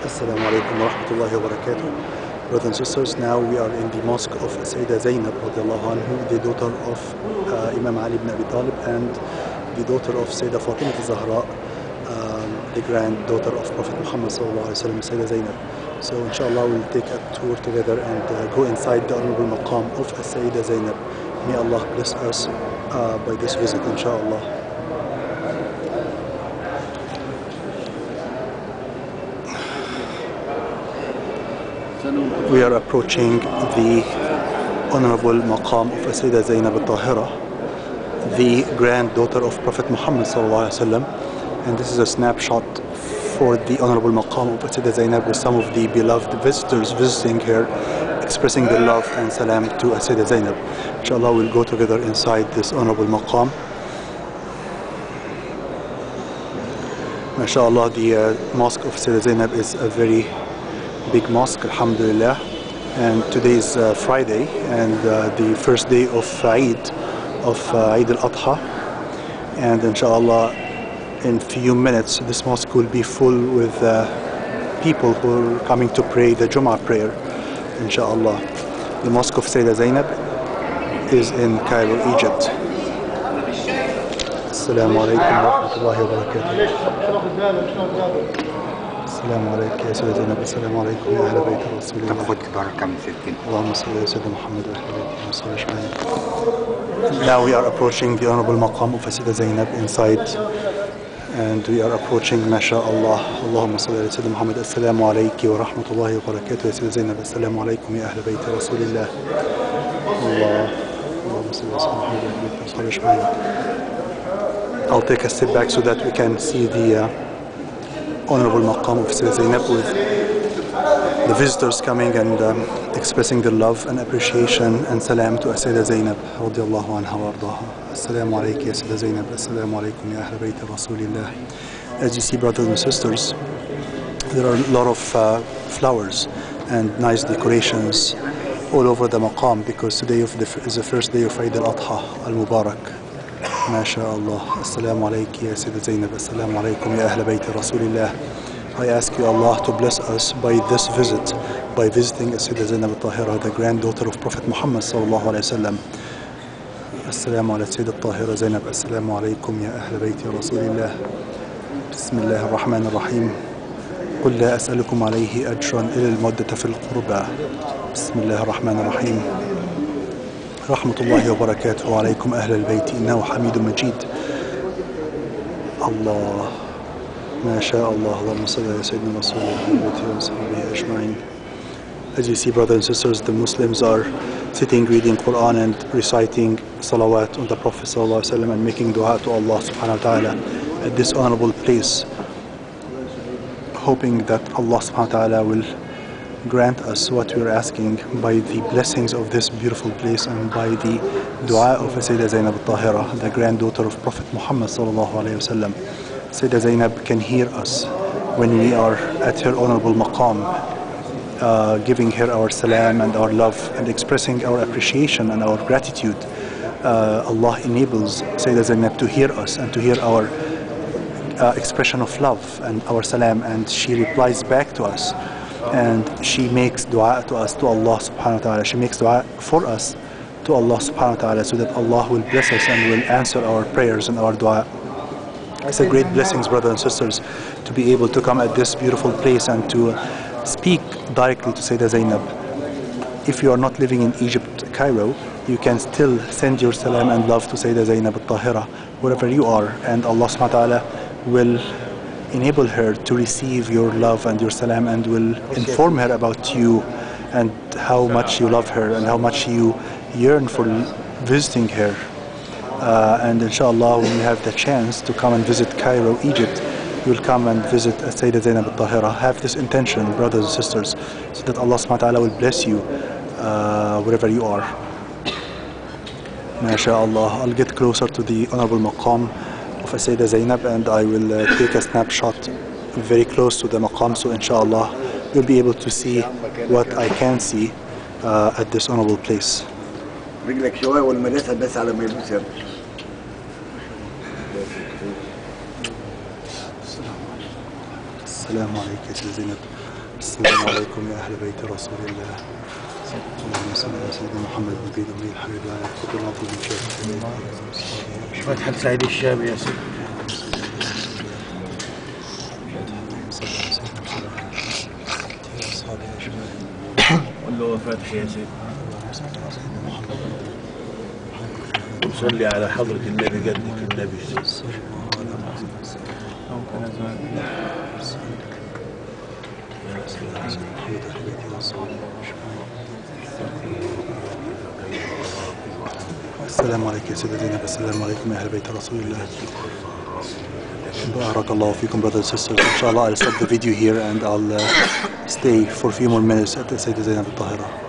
Assalamu alaikum wa rahmatullahi wa barakatuh. Brothers and sisters, now we are in the mosque of Sayyidah Zainab radiallahu anhu, the daughter of Imam Ali ibn Abi Talib and the daughter of Sayyidah Fatima al-Zahra, the granddaughter of Prophet Muhammad sallallahu alaihi wasallam, Sayyidah Zainab. So inshallah we'll take a tour together and go inside the honorable maqam of Sayyidah Zainab. May Allah bless us by this visit, inshallah. We are approaching the honorable maqam of Sayyidah Zainab al-Tahira, the granddaughter of Prophet Muhammad sallallahu alaihi wasallam, and this is a snapshot for the honorable maqam of Sayyidah Zainab with some of the beloved visitors visiting here, expressing their love and salam to Sayyidah Zainab. Inshallah, we'll go together inside this honorable maqam. MashaAllah, the mosque of Sayyidah Zainab is a very big mosque, alhamdulillah, and today is Friday and the first day of Eid al-Adha, and inshallah in few minutes this mosque will be full with people who are coming to pray the Jum'ah prayer, inshallah. The mosque of Sayyidah Zainab is in Cairo, Egypt. Assalamu alaikum wa rahmatullahi wa barakatuh. السلام عليك يا سيدة زينب. السلام عليكم يا أهل بيت رسول الله. اللهم صل على سيدنا محمد وعلى آله وصحبه. Now we are approaching the honorable maqam of Sayyidah Zainab inside, and we are approaching, mashallah. Allahumma salli ala Sayyidina Muhammad. Assalamu alayki wa rahmatullahi wa barakatuh ya Sayyidah Zainab. Assalamu alaykum ya Ahl Bayt Rasulillah. Allahumma salli ala Sayyidina Muhammad wa ala alihi. I'll take a step back so that we can see the honorable maqam of Sayyidah Zainab with the visitors coming and expressing their love and appreciation and salam to Sayyidah Zainab radiallahu anha wa ardaha. Assalamu alaikum ya Sayyidah Zainab. Assalamu alaikum ya Ahl Bayt Rasulillah. As you see, brothers and sisters, there are a lot of flowers and nice decorations all over the maqam because today is the first day of Eid al-Adha al-Mubarak. MashaAllah. Assalamu alaikum ya Sayyidah Zainab. Assalamu alaikum ya Ahl Bayt Rasulillah. I ask you, Allah, to bless us by this visit, by visiting Sayyidah Zainab al-Tahira, the granddaughter of Prophet Muhammad sallallahu alayhi wa sallam. Assalamu ala Sayyidah al-Tahira Zainab. Assalamu alaikum ya Ahl Bayt Rasulillah. Bismillah ar-Rahman ar-Rahim. قل لا أسألكم عليه أجرا إلا المودة في القربى. بسم الله الرحمن الرحيم. رحمة الله وبركاته عليكم أهل البيت إنه حميد مجيد. الله ما شاء الله. اللهم صل على سيدنا رسول الله وصحبه أجمعين. As you see, brothers and sisters, the Muslims are sitting reading Quran and reciting salawat on the Prophet ﷺ and making dua to Allah subhanahu wa ta'ala at this honorable place, hoping that Allah subhanahu wa ta'ala will grant us what we are asking by the blessings of this beautiful place and by the dua of Sayyidah Zainab al-Tahira, the granddaughter of Prophet Muhammad sallallahu alayhi wa sallam. Sayyidah Zainab can hear us when we are at her honorable maqam, giving her our salam and our love and expressing our appreciation and our gratitude. Allah enables Sayyidah Zainab to hear us and to hear our expression of love and our salam, and she replies back to us. And she makes dua to us, to Allah subhanahu wa ta'ala. She makes dua for us to Allah subhanahu wa ta'ala so that Allah will bless us and will answer our prayers and our dua. It's a great blessings, brothers and sisters, to be able to come at this beautiful place and to speak directly to Sayyidah Zainab. If you are not living in Egypt, Cairo, you can still send your salam and love to Sayyidah Zainab al-Tahira wherever you are, and Allah subhanahu wa ta'ala will enable her to receive your love and your salam and will inform her about you and how much you love her and how much you yearn for visiting her. And inshallah, when you have the chance to come and visit Cairo, Egypt, you will come and visit Sayyidah Zainab al-Tahira. Have this intention, brothers and sisters, so that Allah subhanahu wa ta'ala will bless you wherever you are. MashaAllah. I'll get closer to the honorable maqam of Sayyidah Zainab and I will take a snapshot very close to the maqam, so inshallah you'll be able to see what I can see at this honorable place. السلام عليك يا سيدة زينب. السلام عليكم يا أهل بيت رسول الله. اللهم صل على سيدنا محمد النبي الأمي الحبيب على فضل العظيم فتحة سعيد الشامي يا سيدي. قول له فاتح يا سيدي. وصلي على حضرة النبي جدك النبي. السلام عليك يا سيدة زينب. السلام عليكم يا أهل بيت رسول الله. بارك الله فيكم brothers and sisters. Inshallah I'll stop the video here and I'll stay for a few more minutes at Sayyidah Zainab al-Tahira.